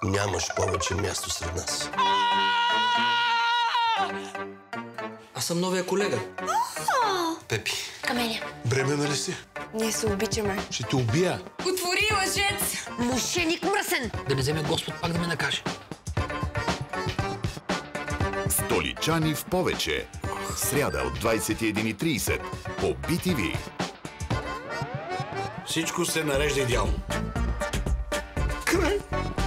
Нямаш повече място сред нас. Аз съм новия колега. Пепи. Камеля. Бременна ли си? Ние се обичаме. Ще те убия. Отвори, лъжец! Мошеник мръсен! Да не вземе Господ пак да ме накаже. Столичани в повече. Сряда от 21:30 по BTV. Всичко се нарежда идеално. Край!